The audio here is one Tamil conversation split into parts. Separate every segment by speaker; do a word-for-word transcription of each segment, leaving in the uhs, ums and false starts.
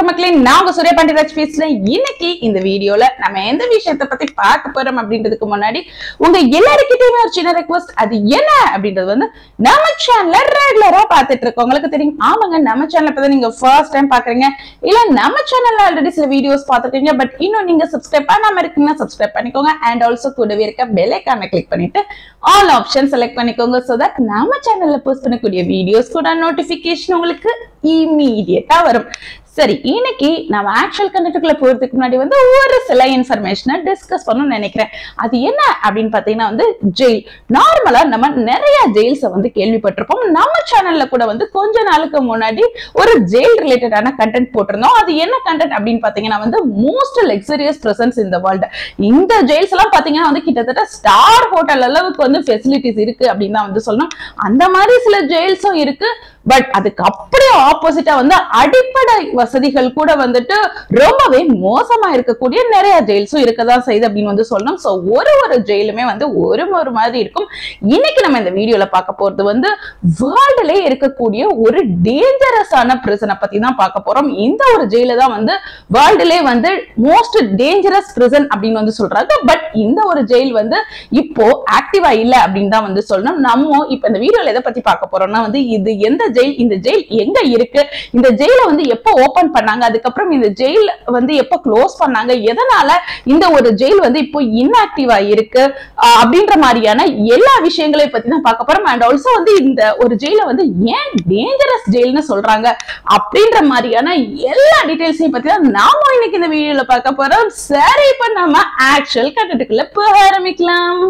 Speaker 1: வணக்கம் மக்களே, நான் உங்க சூர்யா பாண்டியராஜ் பேசுறேன். இன்னைக்கு இந்த வீடியோல நம்ம எந்த விஷயத்தை பத்தி பார்க்க போறோம் அப்படின்றதுக்கு முன்னாடி உங்க எல்லாருக்கிட்டையுமே ஒரு சின்ன ரெக்வஸ்ட். அது என்ன அப்படின்றது வந்து நம்ம சேனல்ல ரெகுலரா பார்த்துட்டு இருக்கவங்களுக்கு தெரியும். ஆமாங்க, நம்ம சேனல் இப்பதான் நீங்க ஃபர்ஸ்ட் டைம் பாக்குறீங்க, இல்ல நம்ம சேனல்ல ஆல்ரெடி சில வீடியோஸ் பார்த்துருக்கீங்க, பட் இன்னும் நீங்க சப்ஸ்கிரைப் பண்ணாம இருக்கீங்கன்னா சப்ஸ்கிரைப் பண்ணிக்கோங்க. அண்ட் ஆல்சோ கூடவே இருக்க பெல் ஐகானை கிளிக் பண்ணிட்டு ஆல் ஆப்ஷன் செலக்ட் பண்ணிக்கோங்க. சோ தட் நம்ம சேனல்ல போஸ்ட் பண்ணக்கூடிய வீடியோஸ் கூட நோட்டிபிகேஷன் உங்களுக்கு இமீடியட்டா வரும். சரி, இன்னைக்கு நம்ம ஆக்சுவல் கண்டென்ட்குள்ள போறதுக்கு முன்னாடி வந்து ஒரு சில இன்ஃபர்மேஷனை டிஸ்கஸ் பண்ணணும்னு நினைக்கிறேன். அது என்ன அப்படின்னு பாத்தீங்கன்னா வந்து ஜெயில். நார்மலா நம்ம நிறைய ஜெயில்ஸை வந்து கேள்விப்பட்டிருப்போம். நம்ம சேனல்ல கூட வந்து கொஞ்ச நாளுக்கு முன்னாடி ஒரு ஜெயில் ரிலேட்டடான கண்டென்ட் போட்டிருந்தோம். அது என்ன கண்டென்ட் அப்படின்னு பாத்தீங்கன்னா வந்து most luxurious prisons in the world. இந்த ஜெயில்ஸ் எல்லாம் பாத்தீங்கன்னா வந்து கிட்டத்தட்ட ஸ்டார் ஹோட்டல் அளவுக்கு வந்து ஃபெசிலிட்டிஸ் இருக்கு அப்படின்னு தான் வந்து சொல்லணும். அந்த மாதிரி சில ஜெயில்ஸும் இருக்கு. பட் அதுக்கு அப்படியே ஆப்போசிட்டா வந்து அடிப்படை வசதிகள் கூட வந்துட்டு ரொம்பவே மோசமா இருக்கக்கூடிய நிறைய ஜெயில்ஸும் இருக்கதான் செய்யுது அப்படின்னு வந்து சொல்லணும். சோ ஒரு ஒரு ஜெயிலுமே வந்து ஒரு ஒரு மாதிரி இருக்கும். இன்னைக்கு நம்ம இந்த வீடியோல பார்க்க போறது வந்து வேர்ல்டுல இருக்கக்கூடிய ஒரு டேஞ்சரஸான பிரிசனை பத்தி தான் பார்க்க போறோம். இந்த ஒரு ஜெயில தான் வந்து வேர்ல்டுலே வந்து மோஸ்ட் டேஞ்சரஸ் பிரிசன் அப்படின்னு வந்து சொல்றாங்க. பட் இந்த ஒரு ஜெயில் வந்து இப்போ ஆக்டிவா இல்ல அப்படின்னு தான் வந்து சொல்லணும். நம்ம இப்ப இந்த வீடியோல எதை பத்தி பார்க்க போறோம்னா வந்து இது எந்த ஜெயில், இந்த ஜெயில் எங்க இருக்கு, இந்த ஜெயில வந்து எப்ப ஓபன் பண்ணாங்க, அதுக்கப்புறம் இந்த ஜெயில் வந்து எப்ப க்ளோஸ் பண்ணாங்க, எதனால இந்த ஒரு ஜெயில் வந்து இப்போ இன்ஆக்டிவா இருக்கு அப்படின்ற மாதிரியான எல்லா விஷயங்களையும் பத்தி தான் பார்க்க போறோம். அண்ட் ஆல்சோ வந்து இந்த ஒரு ஜெயில வந்து ஏன் டேஞ்சரஸ் ஜெயில்னு சொல்றாங்க அப்படின்ற மாதிரியான எல்லா டீடைல்ஸையும் பத்தி தான் நாம இன்னைக்கு இந்த வீடியோல பார்க்க போறோம். சரி, இப்ப நம்ம ஆக்சுவல் கண்டென்ட்குள்ள போக ஆரம்பிக்கலாம்.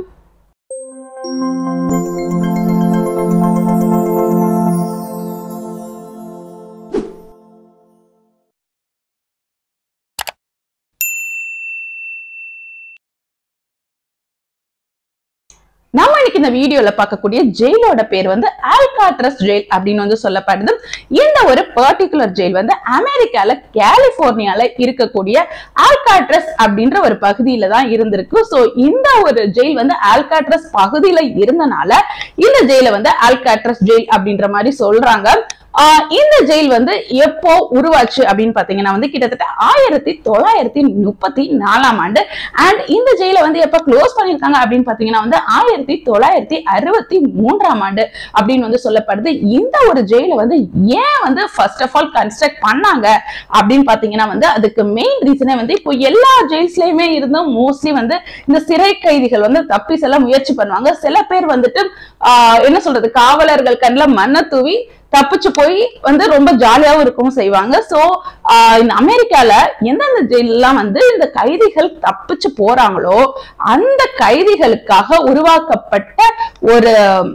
Speaker 1: நம்ம இன்னைக்கு இந்த வீடியோல பார்க்கக்கூடிய ஜெயிலோட பேர் வந்து ஆல்காட்ரஸ் ஜெயில் அப்படின்னு வந்து சொல்லப்படுது. இந்த ஒரு பர்டிகுலர் ஜெயில் வந்து அமெரிக்கால கலிபோர்னியால இருக்கக்கூடிய ஆல்காட்ரஸ் அப்படின்ற ஒரு பகுதியில தான் இருந்திருக்கு. சோ இந்த ஒரு ஜெயில் வந்து ஆல்காட்ரஸ் பகுதியில இருந்தனால இந்த ஜெயில வந்து ஆல்காட்ரஸ் ஜெயில் அப்படின்ற மாதிரி சொல்றாங்க. இந்த ஜெயில் வந்து எப்போ உருவாச்சு அப்படின்னு பாத்தீங்கன்னா வந்து கிட்டத்தட்ட ஆயிரத்தி தொள்ளாயிரத்தி முப்பத்தி நாலாம் ஆண்டு. அண்ட் இந்த ஜெயில வந்து எப்ப க்ளோஸ் பண்ணிருக்காங்க அப்படின்னு பாத்தீங்கன்னா வந்து ஆயிரத்தி தொள்ளாயிரத்தி அறுபத்தி மூன்றாம் ஆண்டு அப்படின்னு வந்து சொல்லப்படுது. இந்த ஒரு ஜெயில வந்து ஏன் வந்து ஃபர்ஸ்ட் ஆஃப் ஆல் கன்ஸ்ட்ரக்ட் பண்ணாங்க அப்படின்னு பாத்தீங்கன்னா வந்து அதுக்கு மெயின் ரீசனே வந்து இப்போ எல்லா ஜெயில்ஸ்லயுமே இருந்தும் மோஸ்ட்லி வந்து இந்த சிறை கைதிகள் வந்து தப்பி செல்ல முயற்சி பண்ணுவாங்க. சில பேர் வந்துட்டு ஆஹ் என்ன சொல்றது, காவலர்கள் கண்ணில் மண்ணை தூவி தப்பிச்சு போய் வந்து ரொம்ப ஜாலியாவும் இருக்கவும் செய்வாங்க. சோ இந்த அமெரிக்கால எந்தெந்த ஜெயிலெல்லாம் வந்து இந்த கைதிகள் தப்பிச்சு போறாங்களோ அந்த கைதிகளுக்காக உருவாக்கப்பட்ட ஒரு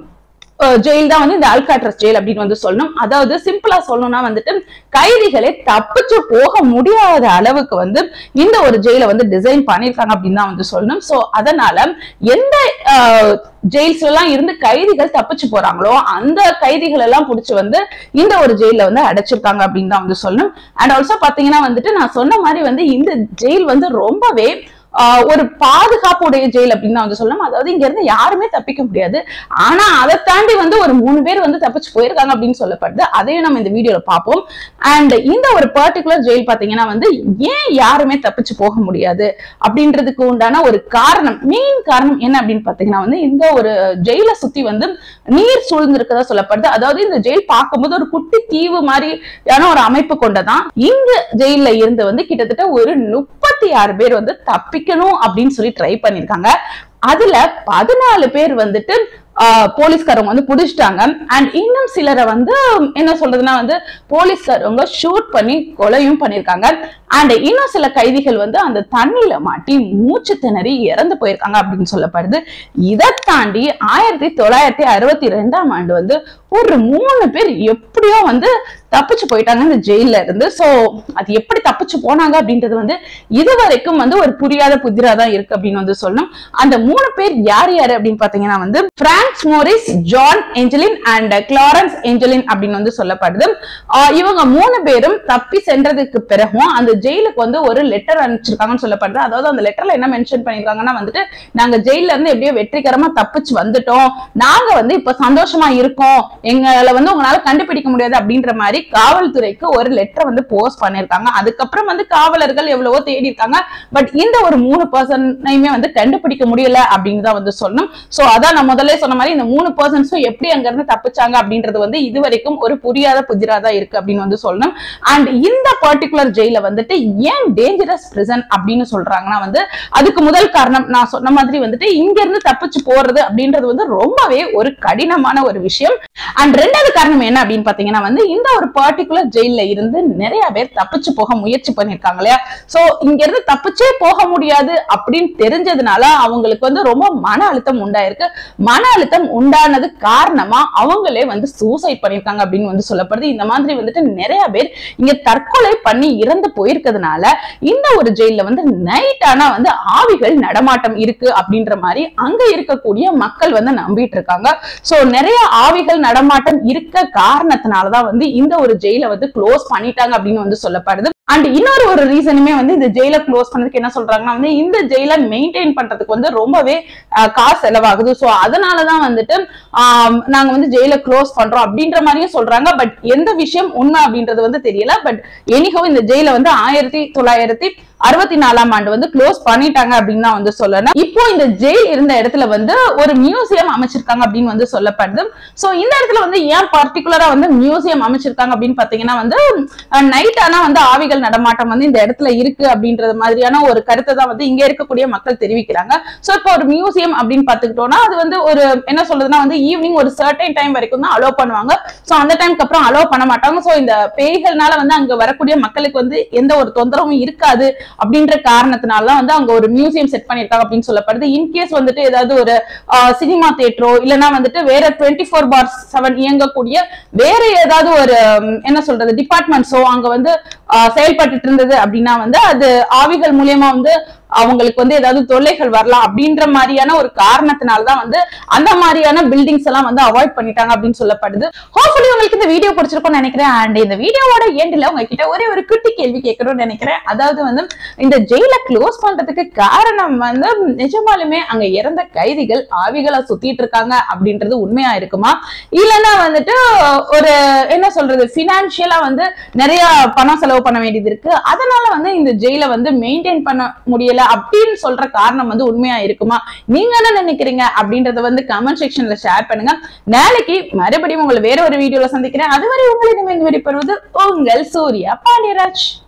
Speaker 1: ஜெயில் தான் வந்து இந்த ஆல்காட்ரஸ் ஜெயில் அப்படின்னு வந்து சொல்லணும். அதாவது சிம்பிளா சொல்லணும்னா வந்துட்டு கைதிகளை தப்பிச்சு போக முடியாத அளவுக்கு வந்து இந்த ஒரு ஜெயில வந்து டிசைன் பண்ணிருக்காங்க அப்படின்னு தான் வந்து சொல்லணும். சோ அதனால எந்த ஜெயில்ஸ்ல எல்லாம் இருந்து கைதிகள் தப்பிச்சு போறாங்களோ அந்த கைதிகள் எல்லாம் புடிச்சு வந்து இந்த ஒரு ஜெயில வந்து அடைச்சிருக்காங்க அப்படின்னு தான் வந்து சொல்லணும். அண்ட் ஆல்சோ பாத்தீங்கன்னா வந்துட்டு நான் சொன்ன மாதிரி வந்து இந்த ஜெயில் வந்து ரொம்பவே ஒரு பாதுகாப்புடைய ஜெயில் அப்படின்னு தான் வந்து சொல்லணும். அதாவது இங்க இருந்து யாருமே தப்பிக்க முடியாது. ஆனா அதை தாண்டி வந்து ஒரு மூணு பேர் வந்து தப்பிச்சு போயிருக்காங்க அப்படின்னு சொல்லப்படுது. அதையும் நம்ம இந்த வீடியோல பார்ப்போம். அண்ட் இந்த ஒரு பர்டிகுலர் ஜெயில் பாத்தீங்கன்னா வந்து ஏன் யாருமே தப்பிச்சு போக முடியாது அப்படின்றதுக்கு உண்டான ஒரு காரணம், மெயின் காரணம் என்ன அப்படின்னு பாத்தீங்கன்னா வந்து இந்த ஒரு ஜெயில சுத்தி வந்து நீர் சூழ்ந்து இருக்கதா சொல்லப்படுது. அதாவது இந்த ஜெயில் பார்க்கும்போது ஒரு குட்டி தீவு மாதிரியான ஒரு அமைப்பு கொண்டதான். இங்க ஜெயில இருந்து வந்து கிட்டத்தட்ட ஒரு முப்பத்தி ஆறு பேர் வந்து தப்பி அப்படின்னு சொல்லி ட்ரை பண்ணிருக்காங்க. அதுல பதினாலு பேர் வந்துட்டு போலீஸ்காரங்க வந்து புடிச்சிட்டாங்க. அண்ட் இன்னும் சிலரை வந்து என்ன சொல்றதுன்னா வந்து போலீஸ்காரங்க ஷூட் பண்ணி கொலையும் பண்ணிருக்காங்க. அண்ட் இன்னும் சில கைதிகள் வந்து அந்த தண்ணியில மாட்டி மூச்சு திணறி இறந்து போயிருக்காங்க அப்படின்னு சொல்லப்படுது. இதை தாண்டி ஆயிரத்தி தொள்ளாயிரத்தி அறுபத்தி ரெண்டாம் ஆண்டு வந்து ஒரு மூணு பேர் எப்படியோ வந்து தப்பிச்சு போயிட்டாங்க இந்த ஜெயில இருந்து. சோ அது எப்படி தப்பிச்சு போனாங்க அப்படின்றது வந்து இதுவரைக்கும் வந்து ஒரு புரியாத புதிராதான் இருக்கு அப்படின்னு வந்து சொல்லணும். அந்த மூணு பேர் யார் யாரு அப்படின்னு பாத்தீங்கன்னா வந்து Frank Morris, John Anglin and Clarence Anglin அப்படின்னு வந்து சொல்லப்படுது. இவங்க மூணு பேரும் தப்பி சென்றதுக்கு பிறகும் அந்த ஜெயிலுக்கு வந்து ஒரு லெட்டர் அனுப்பிச்சிருக்காங்கன்னு சொல்லப்படுது. அதாவது அந்த லெட்டர்ல என்ன மென்ஷன் பண்ணிருக்காங்கன்னா வந்துட்டு, நாங்க ஜெயில இருந்து எப்படியோ வெற்றிகரமா தப்பிச்சு வந்துட்டோம், நாங்க வந்து இப்ப சந்தோஷமா இருக்கோம், எங்களை வந்து உங்களால கண்டுபிடிக்க முடியாது அப்படின்ற மாதிரி காவல்துறைக்கு ஒரு லெட்டர் வந்து போஸ்ட் பண்ணிருக்காங்க. அதுக்கப்புறம் வந்து காவலர்கள் எவ்வளவோ தேடி இருக்காங்க. பட் இந்த ஒரு மூணு பர்சனையுமே வந்து கண்டுபிடிக்க முடியல அப்படின்னு தான் வந்து சொல்லணும். சோ அதான் நான் முதல்ல சொன்ன மாதிரி இந்த மூணு பர்சன்ஸும் எப்படி அங்க இருந்து தப்பிச்சாங்க அப்படின்றது வந்து இதுவரைக்கும் ஒரு புரியாத புதிராதா இருக்கு அப்படின்னு வந்து சொல்லணும். அண்ட் இந்த பர்டிகுலர் ஜெயில வந்துட்டு ஏன் டேஞ்சரஸ் பிரிசன் அப்படின்னு சொல்றாங்கன்னா வந்து அதுக்கு முதல் காரணம் நான் சொன்ன மாதிரி வந்துட்டு இங்க இருந்து தப்பிச்சு போறது அப்படின்றது வந்து ரொம்பவே ஒரு கடினமான ஒரு விஷயம். அண்ட் ரெண்டாவது காரணம் என்ன அப்படின்னு பாத்தீங்கன்னா வந்து இந்த ஒரு பர்டிகுலர் ஜெயில இருந்து நிறைய பேர் தப்பிச்சு போக முயற்சி பண்ணிருக்காங்க இல்லையா. சோ இங்க இருந்து தப்பிச்சே போக முடியாது அப்படின்னு தெரிஞ்சதுனால அவங்களுக்கு வந்து ரொம்ப மன அழுத்தம் உண்டாயிருக்கு. மன அழுத்தம் உண்டானது காரணமா அவங்களே வந்து சூசைட் பண்ணிருக்காங்க அப்படின்னு வந்து சொல்லப்படுது. இந்த மாதிரி வந்துட்டு நிறைய பேர் இங்க தற்கொலை பண்ணி இறந்து போயிருக்கிறதுனால இந்த ஒரு ஜெயில வந்து நைட் ஆனா வந்து ஆவிகள் நடமாட்டம் இருக்கு அப்படின்ற மாதிரி அங்க இருக்கக்கூடிய மக்கள் வந்து நம்பிட்டு இருக்காங்க. சோ நிறைய ஆவிகள் நடமாட்டம் இருக்க காரணத்தினாலதான் வந்து இந்த ஒரு ஜெயில வந்து க்ளோஸ் பண்ணிட்டாங்க அப்படின்னு வந்து சொல்லப்படுது. அண்ட் இன்னொரு ஒரு ரீசனுமே வந்து இந்த ஜெயில க்ளோஸ் பண்ணதுக்கு என்ன சொல்றாங்கன்னா வந்து இந்த ஜெயில மெயின்டைன் பண்றதுக்கு வந்து ரொம்பவே காசு செலவாகுது. சோ அதனாலதான் வந்துட்டு ஆஹ் நாங்க வந்து ஜெயில க்ளோஸ் பண்றோம் அப்படின்ற மாதிரியும் சொல்றாங்க. பட் எந்த விஷயம் உண்மை அப்படின்றது வந்து தெரியல. பட் எனிஹோ இந்த ஜெயில வந்து ஆயிரத்தி தொள்ளாயிரத்தி அறுபத்தி நாலாம் ஆண்டு வந்து க்ளோஸ் பண்ணிட்டாங்க அப்படின்னு தான் வந்து சொல்லணும். இப்போ இந்த ஜெயில் இருந்த இடத்துல வந்து ஒரு மியூசியம் அமைச்சிருக்காங்க அப்படின்னு வந்து சொல்லப்படுது. சோ இந்த இடத்துல வந்து ஏன் பர்டிகுலரா வந்து மியூசியம் அமைச்சிருக்காங்க அப்படின்னு பாத்தீங்கன்னா வந்து நைட் ஆனா வந்து ஆவிகள் நடமாட்டம் வந்து இந்த இடத்துல இருக்கு அப்படின்றது மாதிரியான ஒரு கருத்தை தான் வந்து இங்க இருக்கக்கூடிய மக்கள் தெரிவிக்கிறாங்க. சோ இப்போ ஒரு மியூசியம் அப்படின்னு பாத்துக்கிட்டோம்னா அது வந்து ஒரு என்ன சொல்றதுன்னா வந்து ஈவினிங் ஒரு சர்டைன் டைம் வரைக்கும் தான் அலோவ் பண்ணுவாங்க. சோ அந்த டைம்க்கு அப்புறம் அலோவ் பண்ண மாட்டாங்க. சோ இந்த பேய்கள்னால வந்து அங்க வரக்கூடிய மக்களுக்கு வந்து எந்த ஒரு தொந்தரவும் இருக்காது அப்படின்ற காரணத்தினாலதான் வந்து அங்க ஒரு மியூசியம் செட் பண்ணிருக்காங்க அப்படின்னு சொல்லப்படுது. இன்கேஸ் வந்துட்டு ஏதாவது ஒரு சினிமா தியேட்டரோ இல்லைன்னா வந்துட்டு வேற டுவெண்ட்டி ஃபோர் பார் செவன் இயங்கக்கூடிய வேற ஏதாவது ஒரு என்ன சொல்றது டிபார்ட்மெண்ட்ஸோ அங்க வந்து செயல்பட்டு இருந்தது அப்படின்னா வந்து அது ஆவிகள் மூலியமா வந்து அவங்களுக்கு வந்து ஏதாவது தொல்லைகள் வரலாம் அப்படின்ற மாதிரியான ஒரு காரணத்தினால்தான் வந்து அந்த மாதிரியான பில்டிங்ஸ் எல்லாம் வந்து அவாய்ட் பண்ணிட்டாங்க அப்படின்னு சொல்லப்படுது. ஹோப்ஃபுல்லி உங்களுக்கு இந்த வீடியோ பிடிச்சிருக்கும்னு நினைக்கிறேன். அண்ட் இந்த வீடியோவோட எண்ட்ல உங்ககிட்ட ஒரே ஒரு குட்டி கேள்வி கேட்கணும்னு நினைக்கிறேன். அதாவது வந்து இந்த ஜெயில க்ளோஸ் பண்றதுக்கு காரணம் வந்து நிஜமாலுமே அங்க இறந்த கைதிகள் ஆவிகளை சுத்திட்டு இருக்காங்க அப்படின்றது உண்மையா இருக்குமா, இல்லைன்னா வந்துட்டு ஒரு என்ன சொல்றது பினான்சியலா வந்து நிறைய பணம் செலவு பண்ண வேண்டியது இருக்கு, அதனால வந்து இந்த ஜெயில வந்து மெயின்டைன் பண்ண முடியல அப்படின்னு சொல்ற காரணம் வந்து உண்மையா இருக்குமா? நீங்க என்ன நினைக்கிறீங்க அப்படின்றத வந்து கமெண்ட் செக்ஷன்ல ஷேர் பண்ணுங்க. நாளைக்கு மறுபடியும் உங்களை வேற ஒரு வீடியோல சந்திக்கிறேன். அதுவரை உங்களை விடைபெறுவது உங்கள் சூர்யா பாண்டியராஜ்.